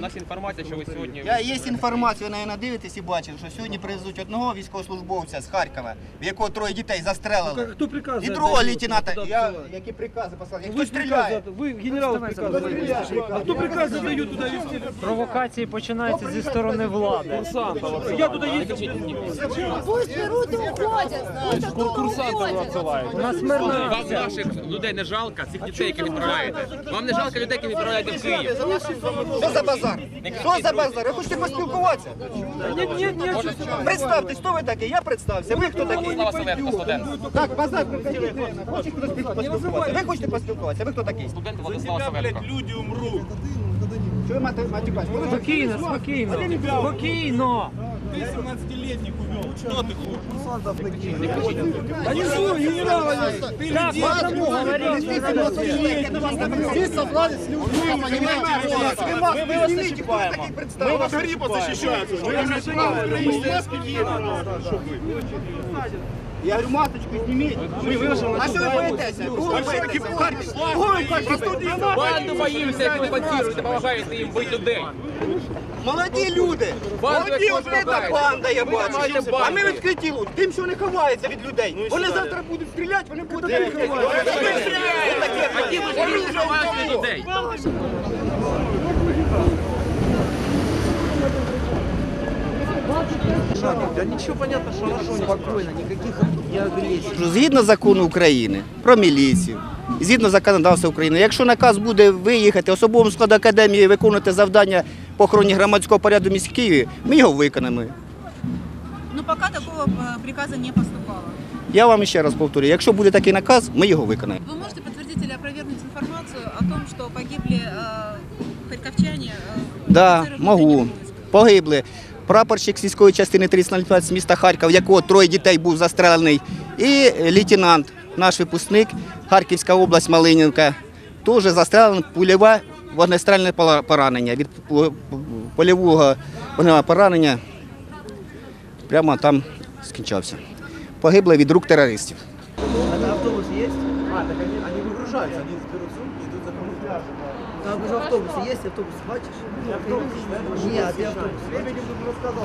нас інформація, що ви сьогодні... Є інформація, ви, мабуть, дивитесь і бачили, що сьогодні привезуть одного військовослужбовця з Харкова, в якого 3 дітей застрелили. Хто приказ? І другого лейтенанта. Які прикази послали? Хто стріляє? Ви генерал приказ задаєте. А хто приказ задає туди вести? Провокації починаються зі сторони влади. Я туди їздив. Пусть берут и уходят. Курсанти висилають. У нас мирна Вам наших людей не жалко, цих дітей, які відправляєте? Вам не жалко людей, які відправляєте в Київ? Що за базар? Що за базар? Ви хочете поспілкуватися? Ні. Представтесь, хто ви такий? Я представився. Ви хто такий? Слава Селенко, студент. Так, базар, приходіть. Хочете хтось поспілкуватися? Ви хочете поспілкуватися? Ви хто такий? Студент Владислава Селенко. Що ви матюкаєте? спокійно. Спокійно. Ты 17-летник увел. Что ты хочешь? Они что, генерал? Ты людей Здесь собрались люди, мы вас защищаем. Мы вас защищаем. Я говорю, масочку снимите. А что вы боитесь? Банду боїмося, як ви паціруєте, допомагаєте їм бити людей. Молоді люди! Молоді, ось це банда, я бачу. А ми відкриті люди. Тим, що вони ховаються від людей. Вони завтра будуть стріляти, вони будуть ховаються. А ті ви ж ховаються від людей. Да ничего понятно, что хорошо, спокойно, никаких агрессий. Згідно закону України про міліцію, згідно законодавства України, якщо наказ буде виїхати особовому складу академії виконувати завдання по охороні громадського порядку в місті Києві, ми його виконаємо. Но пока такого приказа не поступало. Я вам ще раз повторюю, якщо буде такий наказ, ми його виконаємо. Вы можете подтвердить или опровергнуть информацию о том, что погибли харьковчане? Так, офицеры можу. внутренних войск? Погибли. Прапорщик сільської частини 3005 з міста Харкова, в якого 3 дітей був застрелений, і лейтенант, наш випускник, Харківська область, Малинівка, теж застрелений, пульове вогнестрельне поранення. Від польового вогневого поранення прямо там скінчався. Погибли від рук терористів. А автобус есть? Так они выгружаются, они берут сумки, идут за камуфляжем. Там уже автобус есть, автобус хватишь? Нет, ты автобус. Времени буду рассказал,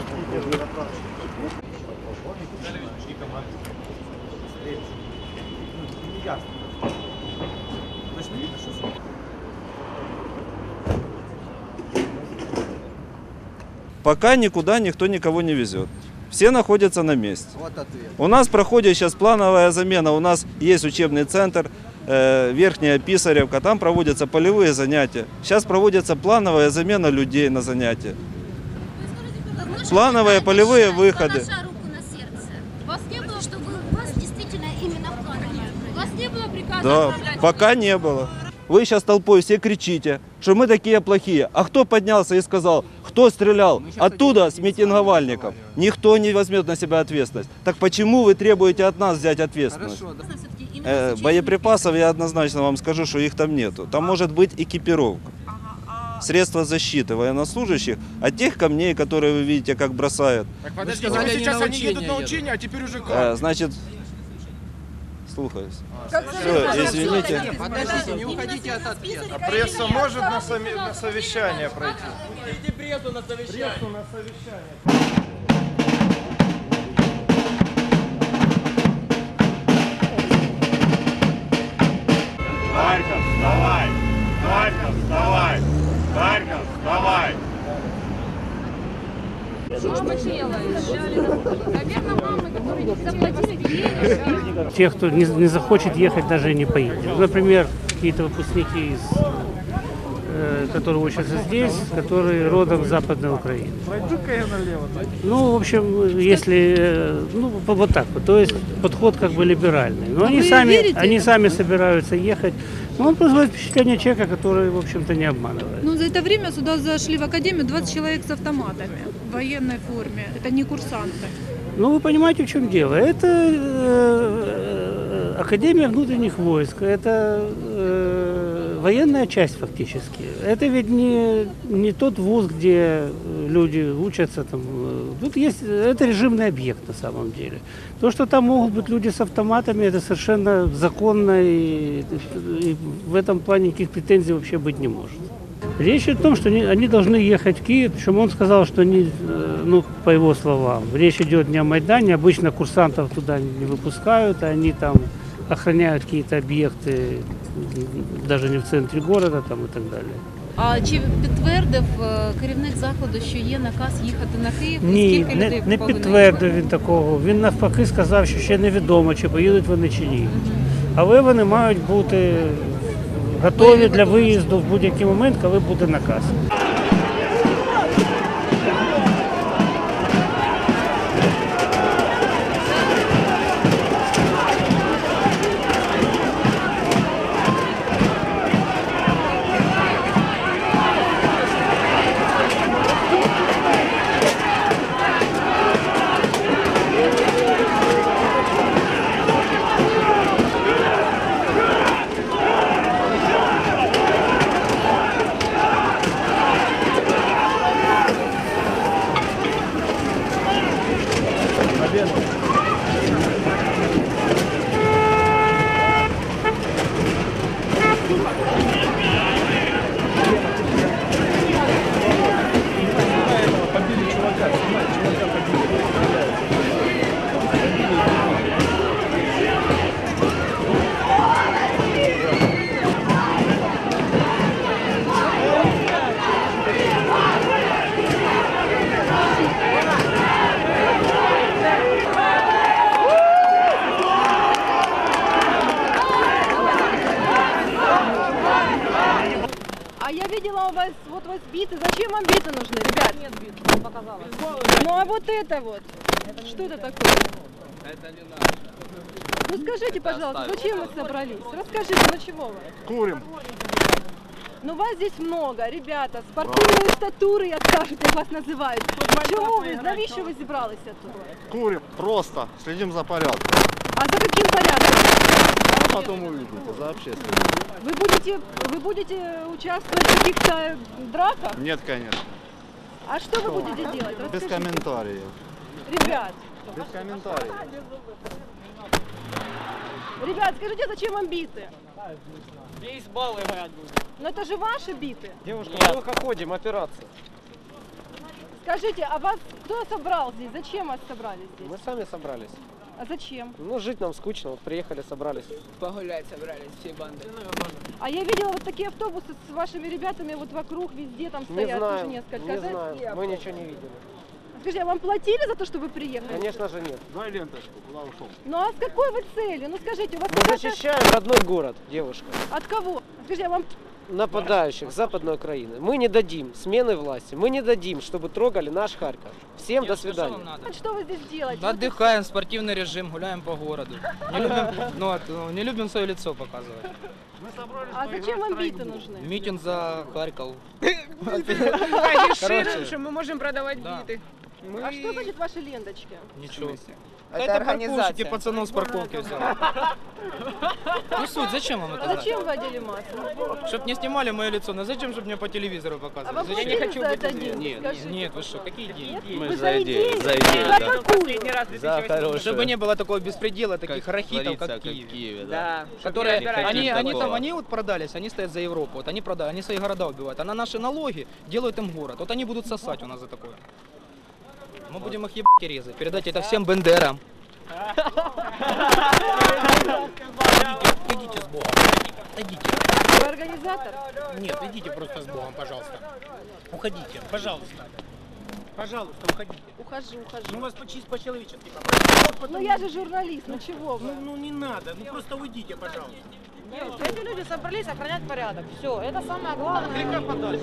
Пока никуда никто никого не везет. Все находятся на месте. Вот ответ. У нас проходит сейчас плановая замена. У нас есть учебный центр Верхняя Писаревка. Там проводятся полевые занятия. Сейчас проводится плановая замена людей на занятия. Плановые полевые выходы. Положа руку на сердце. Вас не было, чтобы вас действительно именно плановали? Вас не было приказа Да, отправлять? пока не было. Вы сейчас толпой все кричите, что мы такие плохие. А кто поднялся и сказал, кто стрелял оттуда с митинговальников? Никто не возьмет на себя ответственность. Так почему вы требуете от нас взять ответственность? Всё-таки именно сейчас Боеприпасов я однозначно вам скажу, что их там нету. Там может быть экипировка, средства защиты военнослужащих от тех камней, которые вы видите, как бросают. Так подождите, вы сейчас они едут на учения, а теперь уже как? Значит, слухаюсь. Все, извините. Подождите, не уходите от ответа. А пресса может на совещание пройти? Иди прессу на совещание. Харьков, вставай! Харьков, вставай! Харьков, вставай! Наверное, мамы, которые заплатили деньги. Те, кто не захочет ехать, даже и не поедет. Например, какие-то выпускники, которые учатся здесь, которые родом с Западной Украины. Ну, в общем, если, вот так вот, то есть подход как бы либеральный. Но они сами собираются ехать. Но он производит впечатление человека, который, в общем-то, не обманывает. Ну, за это время сюда зашли в академию 20 человек с автоматами в военной форме. Это не курсанты. Ну, вы понимаете, в чем дело. Это Академия внутренних войск, это военная часть фактически. Это ведь не тот вуз, где люди учатся. Там. Тут есть, это режимный объект на самом деле. То, что там могут быть люди с автоматами, это совершенно законно, и в этом плане никаких претензий вообще быть не может. Речь о том, что они должны ехать в Киев, причем он сказал, что они, ну, по его словам, речь идет не о Майдане, обычно курсантов туда не выпускают, они там охраняют какие-то объекты, даже не в центре города там, и так далее. А чи підтвердив керівник закладу, що є наказ їхати на Київ? І Ні, скільки людей не повинно підтвердив він такого. Він навпаки сказав, що ще невідомо, чи поїдуть вони чи ні. Але вони мають бути готові для виїзду в будь-який момент, коли буде наказ. А я видела у вас биты. Зачем вам биты нужны, ребят? Нет бит, не показалось. Ну а вот это вот. Что это такое? Это не надо. Ну скажите, пожалуйста, зачем вы собрались? Расскажите, ну чего вы? Курим. Ну вас здесь много, ребята, спортивної статури, як кажуть, як вас називають. Чому ви, навіщо ви зібралися тут? Курим. Просто следим за порядком. А за каким порядком? А потом увидите, за общественным. Вы будете участвовать в каких-то драках? Нет, конечно. А что вы будете делать? Без Расскажите. комментариев. Ребят, Без комментариев. ребят, скажите, зачем вам биты? Бейсболы играть будем. Ну это же ваши биты. Девушка, мы только ходим, операция. Скажите, а вас кто собрал здесь? Зачем вас собрали здесь? Мы сами собрались. А зачем? Ну, жить нам скучно, вот приехали, собрались. Погулять собрались все банды. А я видела вот такие автобусы с вашими ребятами вот вокруг, везде там Не стоят знаю, тоже несколько. не Да? знаю, мы ничего не видели. Скажите, а вам платили за то, что вы приехали? Конечно же нет. Дай ленточку, куда ушел. Ну а с какой вы целью? Ну скажите, у вас Мы какая-то- защищаем родной город, девушка. От кого? Скажите, а вам Нападающих Западной Украины. Мы не дадим смены власти. Мы не дадим, чтобы трогали наш Харьков. Всем до свидания. что вы здесь делаете? Отдыхаем, спортивный режим, гуляем по городу. Не любим свое лицо показывать. А зачем вам биты нужны? Митинг за Харьков. Ширим, что мы можем продавать биты. А что значит ваши ленточки? Ничего. Это парковщики пацанов с парковки взяли. Ну суть, зачем вам это надо? Зачем вы одели маску? Чтоб не снимали мое лицо, но зачем, чтобы мне по телевизору А показывали? вам Зачем? платили за это деньги? Скажите. Нет, вы что, какие деньги? Вы за идею, за идею, за да. какую? За хорошую. Чтобы не было такого беспредела, таких рахитов, как в Киеве. Да. Которые, они вот продались, они стоят за Европу, вот они продали, они свои города убивают, а на наши налоги делают им город. Вот они будут сосать у нас за такое. Мы будем их ебать и резать, передать это всем бендерам. Идите с Богом, идите. Вы организатор? Нет, идите просто с Богом, пожалуйста. Уходите, пожалуйста. Пожалуйста, уходите. Ухожу. Ну вас по-человечески. Ну я же журналист, ну чего вы? Ну не надо, ну просто уйдите, пожалуйста. Эти люди собрались охранять порядок. Все, это самое главное. Греха подальше.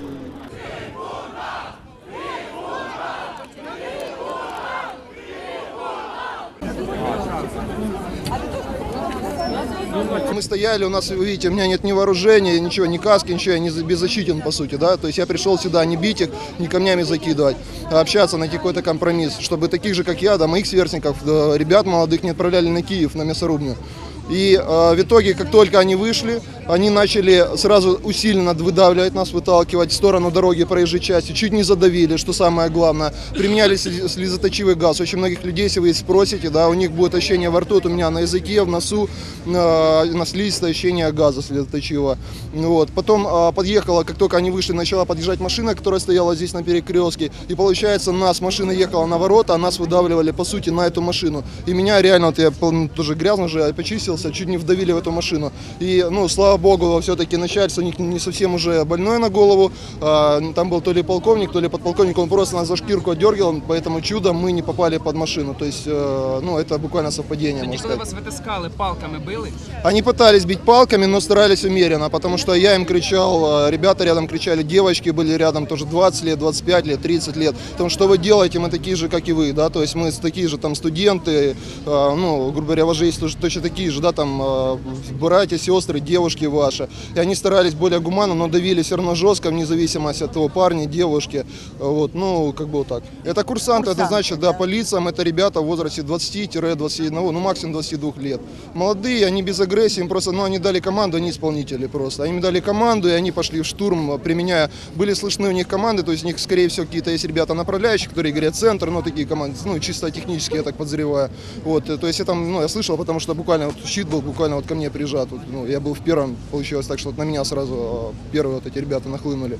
Мы стояли, у нас, вы видите, у меня нет ни вооружения, ничего, ни каски, ничего, я не беззащитен, по сути, да, то есть я пришел сюда не бить их, не камнями закидывать, а общаться, найти какой-то компромисс, чтобы таких же, как я, да, моих сверстников, да, ребят молодых не отправляли на Киев, на мясорубную. И в итоге, как только они вышли, они начали сразу усиленно выдавливать нас, выталкивать в сторону дороги проезжей части, чуть не задавили, что самое главное. Применяли слезоточивый газ. Очень многих людей, если вы спросите, да, у них будет ощущение во рту, вот у меня на языке, в носу, на слизистой ощущение газа слезоточивого. Вот. Потом подъехала, как только они вышли, начала подъезжать машина, которая стояла здесь на перекрестке. И получается, машина ехала на ворота, а нас выдавливали, по сути, на эту машину. И меня реально, вот я тоже грязно уже почистился, чуть не вдавили в эту машину. И, ну, слава богу, все-таки начальство у них не совсем уже больное на голову. Там был то ли полковник, то ли подполковник, он просто нас за шкирку отдергивал, поэтому чудом мы не попали под машину. То есть, ну, это буквально совпадение. Тоді, коли вас витискали, палками били? Они пытались бить палками, но старались умеренно, потому что я им кричал, ребята рядом кричали, девочки были рядом тоже 20 лет, 25 лет, 30 лет. Потому что вы делаете, мы такие же, как и вы, да, то есть мы такие же там студенты, ну, грубо говоря, у вас же есть точно такие же, да, там, братья, сестры, девушки ваши. И они старались более гуманно, но давили все равно жестко, вне зависимости от того, парни, девушки, вот, ну, как бы вот так. Это курсанты, это значит, да, по лицам, это ребята в возрасте 20-21, ну, максимум 22 лет. Молодые, они без агрессии, им просто, ну, они дали команду, они исполнители просто. Они дали команду, и они пошли в штурм, применяя, были слышны у них команды, то есть у них, скорее всего, какие-то есть ребята направляющие, которые говорят центр, ну, такие команды, ну, чисто технические, я так подозреваю. Вот, то есть я там, ну, я слышал, потому что буквально вот щит был буквально вот ко мне прижат, вот, ну, я был в первом, получилось так, что вот на меня сразу первые вот эти ребята нахлынули.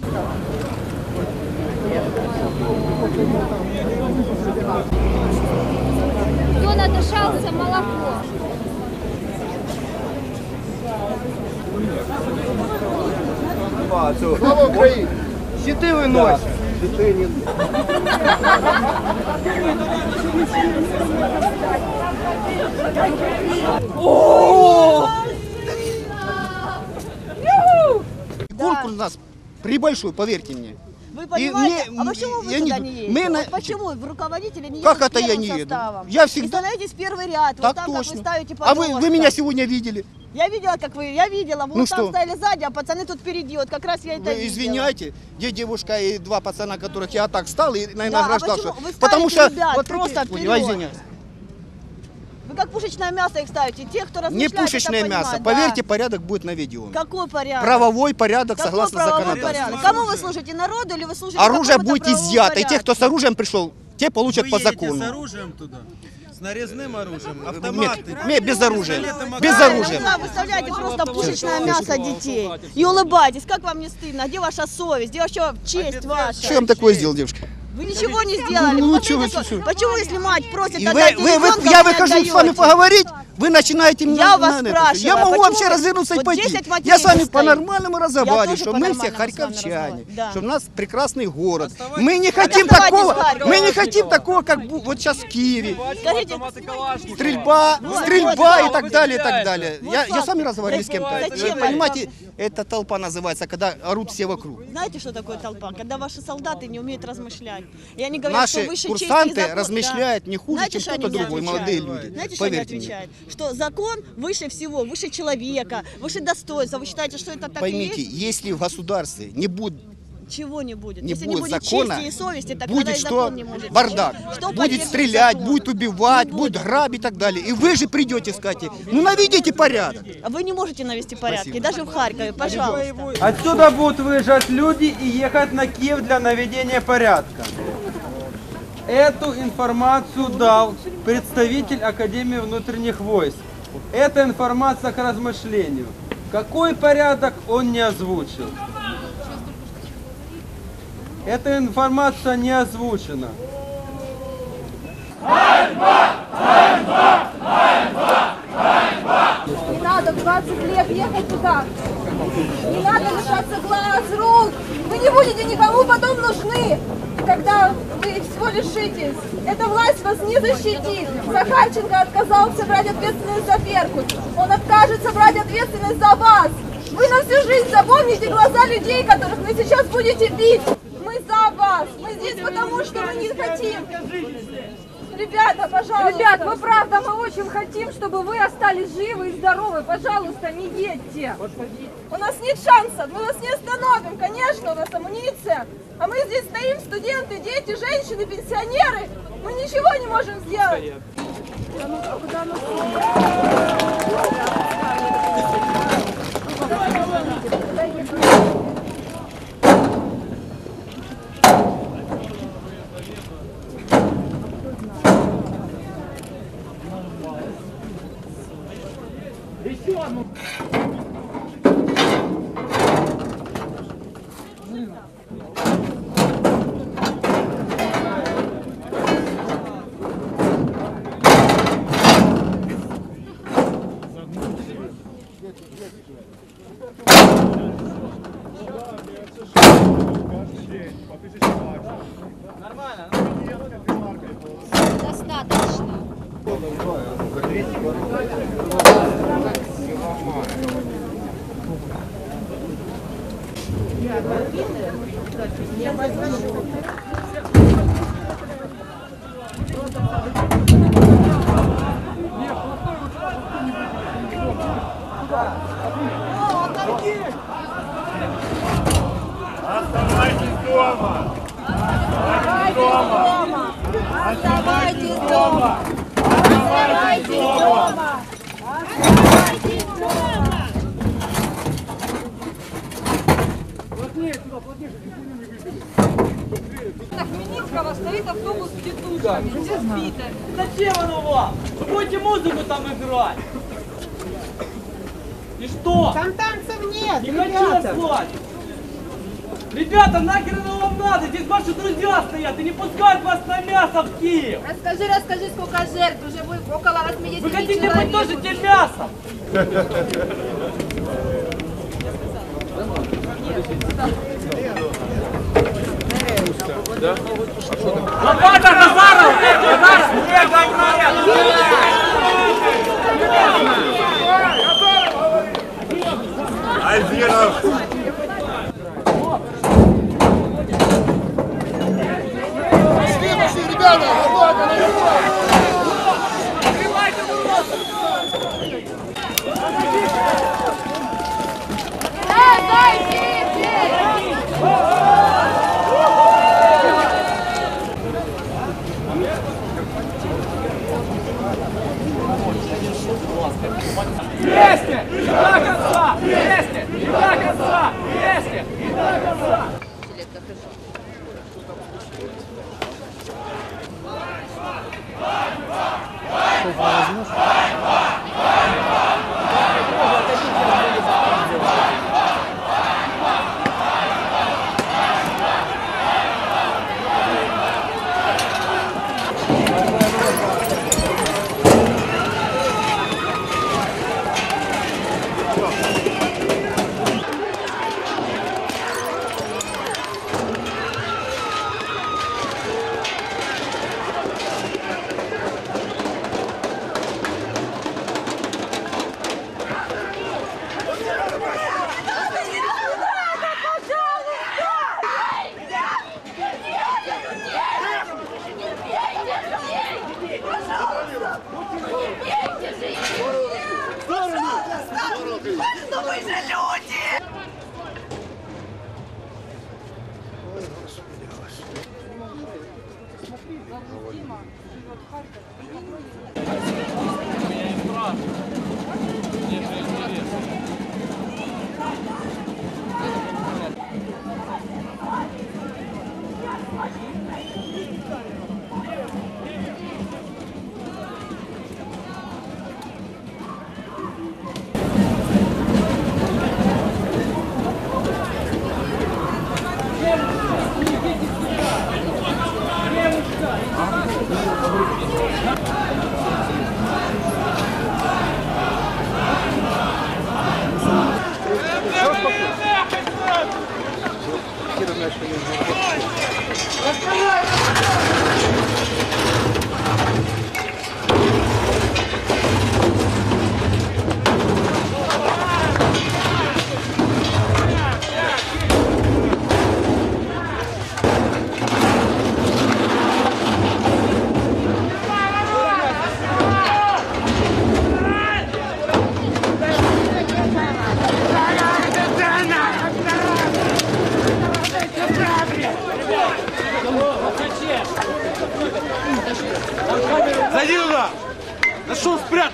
Кто надышался, молоко. Слава Украине! Щиты выносят! Конкурс у нас прибольшой, поверьте мне. Вы понимаете, а почему вы туда не едете? Вот почему в руководители не едут как это я не еду? Составом? Я всегда... И становитесь в первый ряд, так вот там, точно. как вы ставите А вы меня сегодня видели? Я видела, как вы, я видела, вы Ну там что? стояли сзади, а пацаны тут впереди, вот как раз я это Вы видела. извиняйте, где девушка и два пацана, которых я так стал и Да, награждал. а почему? Вы Потому ставите что... ребят вот просто такие- вперед. извиняюсь. Вы как пушечное мясо их ставите, те, кто Не размышляет, пушечное это мясо. понимает, Поверьте, да. порядок будет наведен. Какой порядок? Правовой порядок Какой согласно правовой законодательству. порядок? Кому вы служите, народу или вы служите Оружие какому-то будет правовому изъято, и те, порядку? кто с оружием пришел, те получат по закону. с оружием туда? С нарезным оружием? Автоматы? Нет, без оружия. Без Да, оружия. иногда выставляете просто пушечное мясо детей и улыбаетесь. Как вам не стыдно? Где ваша совесть? Где вообще честь ваша? Что я вам такое сделал, девушка? Вы ничего не сделали. Ну, Посмотрите, чего? почему, если мать просит И отдать ребенка, я вы не выхожу с вами отдаете? поговорить, вы начинаете меня... Я вас спрашиваю, Я могу почему вообще вы- развернуться и вот пойти. 10 матерей Я с вами стоит. по-нормальному разговариваю, тоже что мы все по-нормальному с вами харьковчане, разговариваю, да. что у нас прекрасный город. Мы не хотим Оставайтесь такого, в Харькове. мы не хотим такого, как вот сейчас в Киеве. Скажите, Стрельба и так далее, и так далее. Вот Я факт. с вами разговариваю с кем-то. Зачем? Понимаете, это толпа называется, когда орут все вокруг. знаете, что такое толпа? Когда ваши солдаты не умеют размышлять. И они говорят, Наши что выше чести и курсанты закон. размышляют не хуже, Знаете, чем что кто-то они мне другой, отвечают? молодые люди. Знаете, что они Поверьте мне. отвечают? Что закон выше всего, выше человека, выше достоинства. Вы считаете, что это так Поймите, и есть? если в государстве не будет Чего не будет? не Если будет не будет закона, чести и совести, тогда будет и что? закон не может. Бардак. Что Будет поддерживает стрелять, закон? будет убивать, будет грабить и так далее. И вы же придете, скажете, ну наведите порядок. А вы не можете навести порядки, Спасибо. даже в Харькове, пожалуйста. Отсюда будут выезжать люди и ехать на Киев для наведения порядка. Эту информацию дал представитель Академии внутренних войск. Это информация к размышлению. Какой порядок он не озвучил? Эта информация не озвучена. Не надо в 20 лет ехать туда. Не надо лишаться глаз, рук. Вы не будете никому потом нужны, когда вы всего лишитесь. Эта власть вас не защитит. Захарченко отказался брать ответственность за Беркут. Он откажется брать ответственность за вас. Вы на всю жизнь запомните глаза людей, которых вы сейчас будете бить. Мы за вас. Мы здесь потому, что мы не хотим. Ребята, пожалуйста. Ребят, мы правда, мы очень хотим, чтобы вы остались живы и здоровы. Пожалуйста, не едьте. У нас нет шансов, мы вас не остановим. Конечно, у нас амуниция. А мы здесь стоим, студенты, дети, женщины, пенсионеры. Мы ничего не можем сделать. Достаточно. Оставайтесь дома! Оставайтесь дома! Оставайтесь дома! Оставайтесь дома! На Хмельницкого стоит автобус с тетушками, все сбито. Зачем оно вам? Вы будете музыку там играть. И что? Там танцев нет, Не хочу слать. Ребята, нахер оно вам надо? Здесь ваши друзья стоят и не пускают вас на мясо в Киев. Расскажи, сколько жертв, уже будет около 80 Вы хотите человек. быть тоже тем мясом? Лопата, Назаров! Азиров! Пошли, ребята! Вместе! И до конца! Вместе! И до конца! Вместе! И до конца!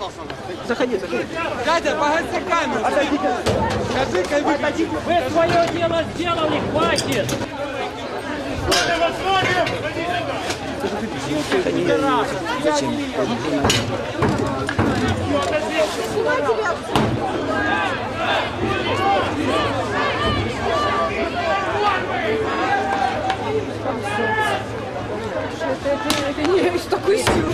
Заходи, заходи. Катя, погаси камеру. Скажи, Катя. Вы свое дело сделали, хватит! Это не из такой силы.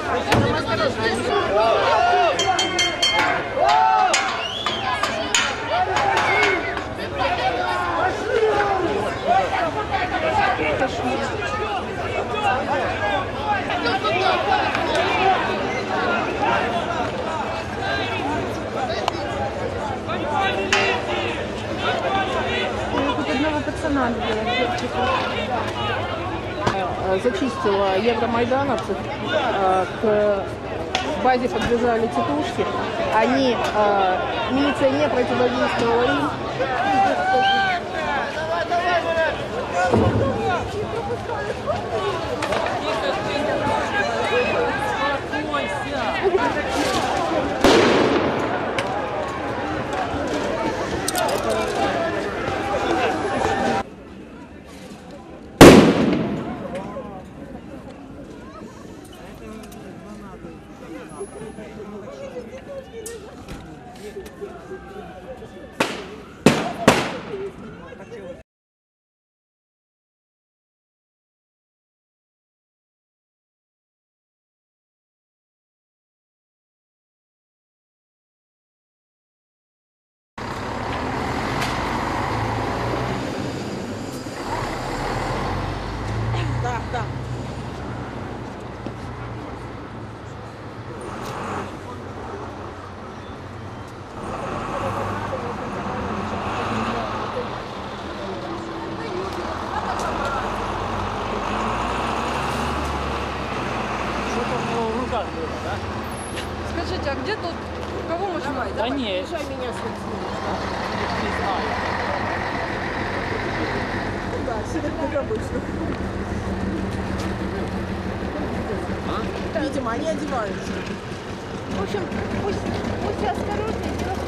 Одного пацана зачистила евромайдановцев, к базе подбежали тетушки, они, милиция не противодействовала им. Да. Скажите, а где тут? Кого мы снимаем? Да нет. Приезжай меня да, сидят как обычно. Видимо, они одеваются. В общем, пусть осторожнее.